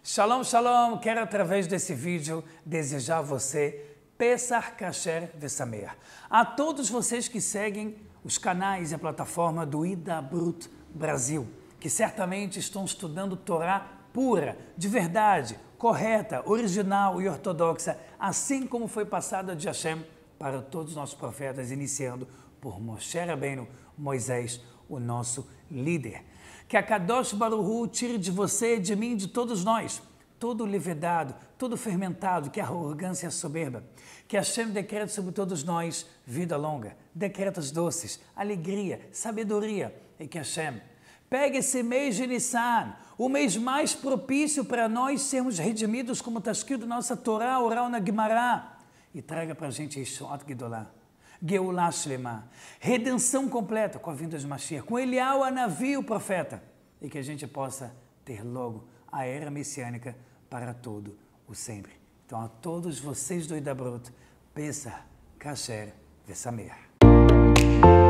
Shalom, shalom! Quero através desse vídeo desejar a você Pesach Kasher Vesameach. A todos vocês que seguem os canais e a plataforma do Hidabrut Brasil, que certamente estão estudando Torá pura, de verdade, correta, original e ortodoxa, assim como foi passada de Hashem para todos os nossos profetas, iniciando por Moshe Rabbeinu, Moisés, o nosso líder. Que a Kadosh Baruch Hu tire de você, de mim, de todos nós, todo levedado, todo fermentado, que é a arrogância e a soberba. Que Hashem decrete sobre todos nós vida longa, decretos doces, alegria, sabedoria. E que Hashem pegue esse mês de Nissan, o mês mais propício para nós sermos redimidos, como está escrito na nossa Torá, oral na Guimará, e traga para a gente Yeshua Gedolah, Geulah Shlema, redenção completa com a vinda de Mashiach, com Eliyahu Hanavi, o profeta, e que a gente possa ter logo a era messiânica para todo o sempre. Então, a todos vocês do Hidabrut, Pesach Kasher Vesameach.